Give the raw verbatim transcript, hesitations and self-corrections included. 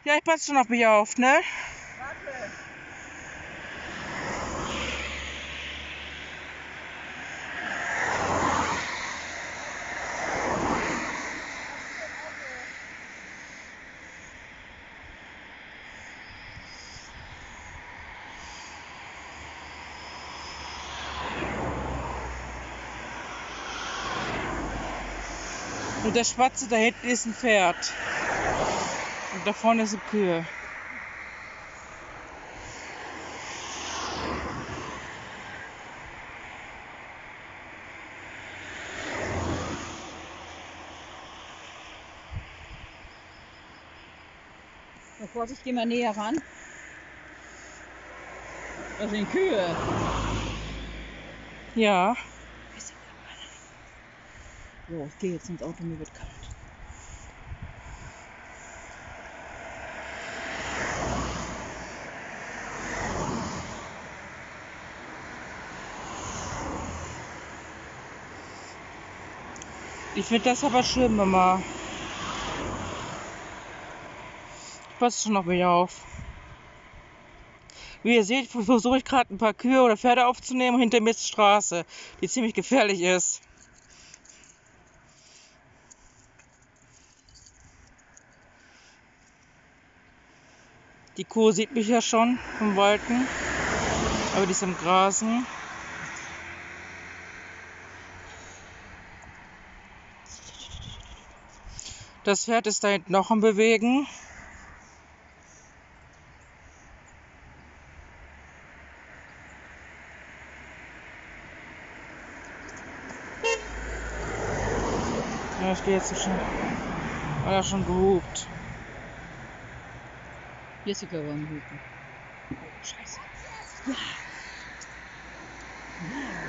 Ja, ich passe schon auf mich auf, ne? Warte. Und der Schwarze da hinten ist ein Pferd. Und da vorne sind Kühe. Na, Vorsicht, geh mal näher ran. Das sind Kühe. Ja. So, ich gehe jetzt ins Auto, mir wird kalt. Ich finde das aber schön, Mama. Ich passe schon auf mich auf. Wie ihr seht, versuche ich gerade ein paar Kühe oder Pferde aufzunehmen und hinter mir ist die Straße, die ziemlich gefährlich ist. Die Kuh sieht mich ja schon vom Walten, aber die ist am Grasen. Das Pferd ist da hinten noch am Bewegen. Ja, ich gehe jetzt so schnell. Hat er schon gehupt. Jessica war am Hupen. Oh, scheiße. Ja.